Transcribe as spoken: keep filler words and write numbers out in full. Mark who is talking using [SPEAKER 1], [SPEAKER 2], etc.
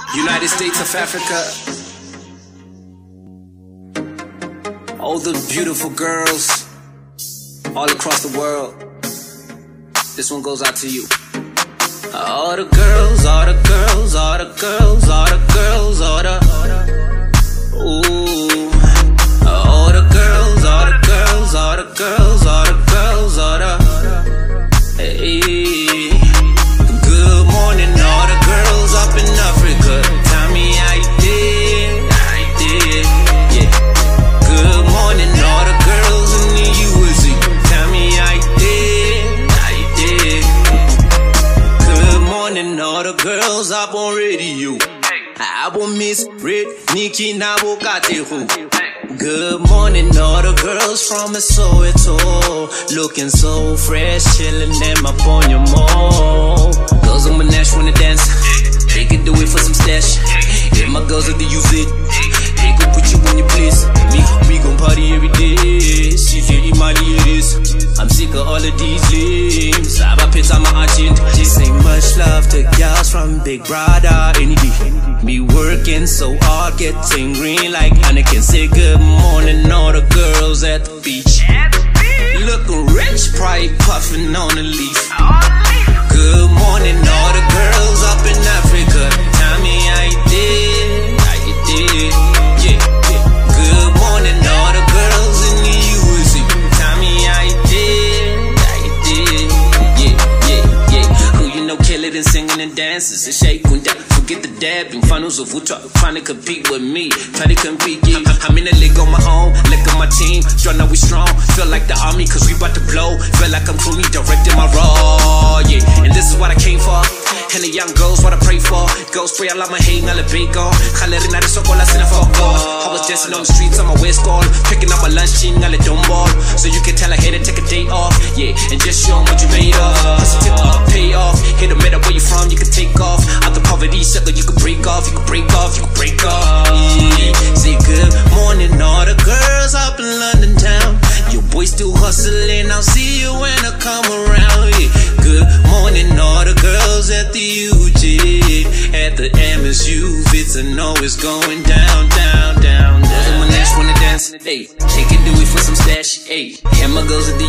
[SPEAKER 1] United States of Africa. All the beautiful girls all across the world. This one goes out to you. All the girls, all the girls, all the girls, all the girls, all the ooh. All the girls, all the girls, all the girls, all the girls, all the hey. Good morning, all the girls up in Africa. Tell me how you did, how you did, yeah. Good morning, all the girls in the U S A. Tell me how you did, how you did. Good morning, all the girls up on radio. I will miss Red, Nikki, Nabo, Katehu. Good morning, all the girls from Soweto, looking so fresh, chilling in my ponyo mall. Girls on my Nash wanna dance, they can do it for some stash. Yeah, my girls are the use it, they gon' put you on your place. Me, we gon' party every day. See, Lady Mali it is. I'm sick of all of these limbs. I'm a pit on my agenda. This ain't much love to girls from Big Brother any day. Me working so hard, getting green like Anakin. Say good morning, all the girls at the beach. Looking rich, pride puffing on the leaf. Good morning, all the girls up in Africa. Tell me how you did, how you did, yeah. Good morning, all the girls in the U S A. Tell me how you did, how you did, yeah, yeah, yeah. Who you know kill it and singing and dancing, and shake and down. Get the dabbing, finals of Wuta, trying to compete with me, try to compete, yeah. I'm in the league on my own, leg on my team, y'all know we strong, feel like the army, cause we about to blow, feel like I'm truly directing my role, yeah. And this is what I came for, and the young girls, what I pray for, go spray, I love my hate, not a bacon, Kalerina de Sokola, send a fuck off. I was dancing on the streets on my waist call, picking up my lunch, chin, I let don't ball, so you can tell I had to take a day off, yeah, and just show them what you made of, cause tip up, pay off, hit the matter where you from, you can take off, out the poverty, you can break off, you can break off, you can break off. Yeah. Say good morning, all the girls up in London town. Your boy still hustling, I'll see you when I come around. Yeah. Good morning, all the girls at the U G, at the M S U. It's a know it's going down, down, down, down. Those are my Nash wanna dance, hey. They can do it for some stash, hey. And my girls at the